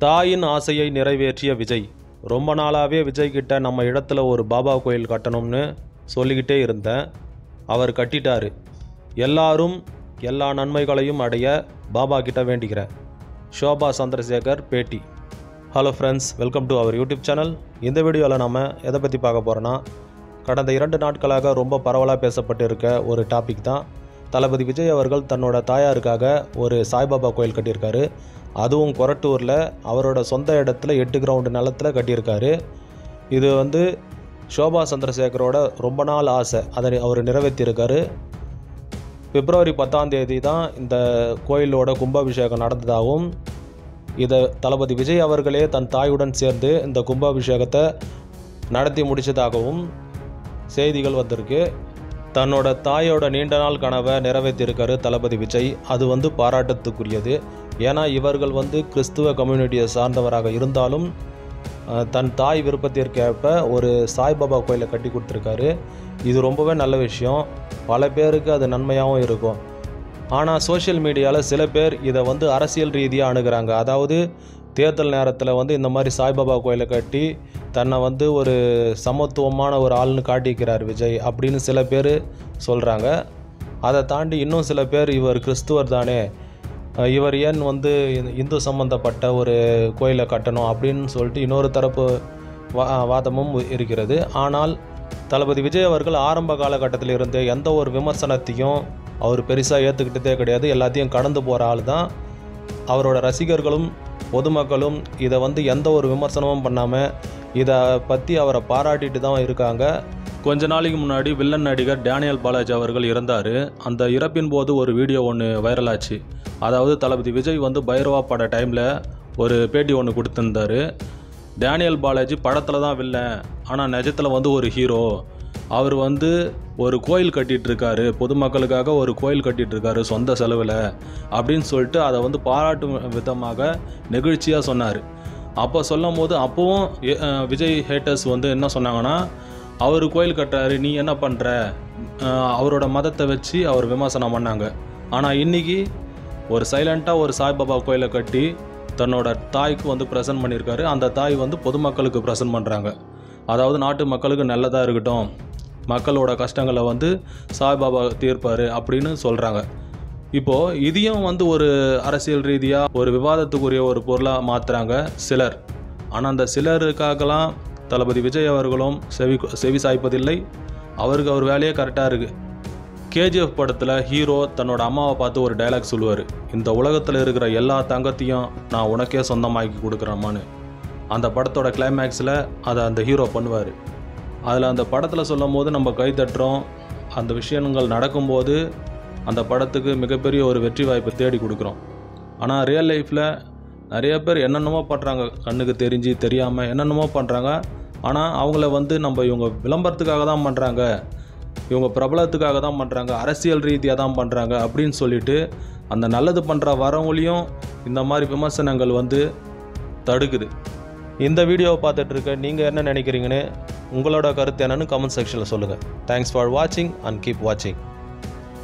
தாயின் ஆசையை நிறைவேற்றிய விஜய். ரொம்ப நாளாகவே விஜய் கிட்ட நம்ம இடத்துல ஒரு பாபா கோயில் கட்டணும்னு சொல்லிக்கிட்டே இருந்தேன். அவர் கட்டிட்டாரு. எல்லாரும் எல்லா நன்மைகளையும் அடைய பாபா கிட்ட வேண்டிக்கிறேன். ஷோபா சந்திரசேகர் பேட்டி. Hello friends, welcome to our YouTube channel. இந்த வீடியோவில் நம்ம எதை பற்றி பார்க்க போகிறோன்னா, கடந்த 2 நாட்களாக ரொம்ப பரவலாக பேசப்பட்டு இருக்க ஒரு டாபிக் தான். தளபதி விஜய் அவர்கள் தன்னோட தாயாருக்காக ஒரு சாய்பாபா கோயில் கட்டியிருக்காரு. அதுவும் கொரட்டூரில் அவரோட சொந்த இடத்துல 8 கிரவுண்டு நிலத்தில் கட்டியிருக்காரு. இது ஷோபா சந்திரசேகரோட ரொம்ப நாள் ஆசை. அதை அவர் நிறைவேற்றியிருக்காரு. பிப்ரவரி 10ஆம் தேதி தான் இந்த கோயிலோட கும்பாபிஷேகம் நடந்ததாகவும், இதை தளபதி விஜய் அவர்களே தன் தாயுடன் சேர்ந்து இந்த கும்பாபிஷேகத்தை நடத்தி முடித்ததாகவும் செய்திகள் வந்திருக்கு. தன்னோட தாயோட நீண்ட நாள் கனவை நிறைவேற்றியிருக்காரு தளபதி விஜய். அது பாராட்டத்துக்குரியது. ஏன்னா இவர்கள் கிறிஸ்துவ கம்யூனிட்டியை சார்ந்தவராக இருந்தாலும் தன் தாய் விருப்பத்திற்கேற்ப ஒரு சாய்பாபா கோயிலை கட்டி கொடுத்துருக்காரு. இது ரொம்பவே நல்ல விஷயம். பல பேருக்கு அது நன்மையாகவும் இருக்கும். ஆனால் சோஷியல் மீடியாவில் சில பேர் இதை அரசியல் ரீதியாக அணுகிறாங்க. அதாவது தேர்தல் நேரத்தில் இந்த மாதிரி சாய்பாபா கோயிலை கட்டி தன்னை ஒரு சமத்துவமான ஒரு ஆள்னு காட்டிக்கிறார் விஜய் அப்படின்னு சில பேர் சொல்கிறாங்க. அதை தாண்டி இன்னும் சில பேர் இவர் கிறிஸ்துவர் தானே, இவர் ஏன் இந்து சம்பந்தப்பட்ட ஒரு கோயிலை கட்டணும் அப்படின்னு சொல்லிட்டு இன்னொரு தரப்பு வாதமும் இருக்கிறது. ஆனால் தளபதி விஜய் அவர்கள் ஆரம்ப காலகட்டத்தில் இருந்து எந்த ஒரு விமர்சனத்தையும் அவர் பெருசாக ஏற்றுக்கிட்டதே கிடையாது. எல்லாத்தையும் கடந்து போகிற ஆள் தான். அவரோட ரசிகர்களும் பொதுமக்களும் இதை எந்த ஒரு விமர்சனமும் பண்ணாமல் இதை பற்றி அவரை பாராட்டிட்டு தான் இருக்காங்க. கொஞ்ச நாளைக்கு முன்னாடி வில்லன் நடிகர் டேனியல் பாலாஜி அவர்கள் இறந்தார். அந்த இறப்பின் போது ஒரு வீடியோ ஒன்று வைரலாச்சு. அதாவது தளபதி விஜய் பைரவா பட டைமில் ஒரு பேட்டி ஒன்று கொடுத்துருந்தார். டேனியல் பாலாஜி படத்தில் தான் வில்லன், ஆனால் நிஜத்தில் ஒரு ஹீரோ. அவர் ஒரு கோயில் கட்டிகிட்ருக்காரு, பொதுமக்களுக்காக ஒரு கோயில் கட்டிகிட்ருக்காரு சொந்த செலவில் அப்படின்னு சொல்லிட்டு அதை பாராட்டும் விதமாக நெகிழ்ச்சியாக சொன்னார். அப்போ சொல்லும் போது அப்போவும் விஜய் ஹேட்டர்ஸ் என்ன சொன்னாங்கன்னா, அவர் கோயில் கட்டுறாரு, நீ என்ன பண்ணுற, அவரோட மதத்தை வச்சு அவர் விமர்சனம் பண்ணாங்க. ஆனால் இன்றைக்கி ஒரு சைலண்ட்டாக ஒரு சாய்பாபா கோயிலை கட்டி தன்னோட தாய்க்கு ப்ரெசன்ட் பண்ணியிருக்காரு. அந்த தாய் பொதுமக்களுக்கு ப்ரெசன்ட் பண்ணுறாங்க. அதாவது நாட்டு மக்களுக்கு நல்லதாக இருக்கட்டும், மக்களோட கஷ்டங்களை சாய்பாபா தீர்ப்பார் அப்படின்னு சொல்கிறாங்க. இப்போது இதையும் ஒரு அரசியல் ரீதியாக ஒரு விவாதத்துக்குரிய ஒரு பொருளாக மாற்றுறாங்க சிலர். ஆனால் அந்த சிலருக்காகலாம் தளபதி விஜய் அவர்களும் செவி சாய்ப்பதில்லை. அவருக்கு அவர் வேலையே கரெக்டாக இருக்குது. கேஜிஎஃப் படத்தில் ஹீரோ தன்னோட அம்மாவை பார்த்து ஒரு டைலாக் சொல்லுவார், இந்த உலகத்தில் இருக்கிற எல்லா தங்கத்தையும் நான் உனக்கே சொந்தமாக்கி கொடுக்குறேம்மான்னு. அந்த படத்தோட கிளைமேக்ஸில் அதை அந்த ஹீரோ பண்ணுவார். அதில் அந்த படத்தில் சொல்லும் போது நம்ம கை தட்டுறோம். அந்த விஷயங்கள் நடக்கும்போது அந்த படத்துக்கு மிகப்பெரிய ஒரு வெற்றி வாய்ப்பை தேடி கொடுக்குறோம். ஆனால் ரியல் லைஃப்பில் நிறைய பேர் என்னென்னமோ பண்ணுறாங்க, கண்ணுக்கு தெரிஞ்சு தெரியாமல் என்னென்னமோ பண்ணுறாங்க. ஆனால் அவங்கள நம்ம இவங்க விளம்பரத்துக்காக தான் பண்ணுறாங்க, இவங்க பிரபலத்துக்காக தான் பண்ணுறாங்க, அரசியல் ரீதியாக தான் பண்ணுறாங்க அப்படின்னு சொல்லிட்டு அந்த நல்லது பண்ணுற வரவங்களையும் இந்த மாதிரி விமர்சனங்கள் தடுக்குது. இந்த வீடியோவை பார்த்துட்டு இருக்க நீங்கள் என்ன நினைக்கிறீங்கன்னு, உங்களோட கருத்து என்னன்னு கமெண்ட் செக்ஷனில் சொல்லுங்கள். தேங்க்ஸ் ஃபார் வாட்சிங் அண்ட் கீப் வாட்சிங்.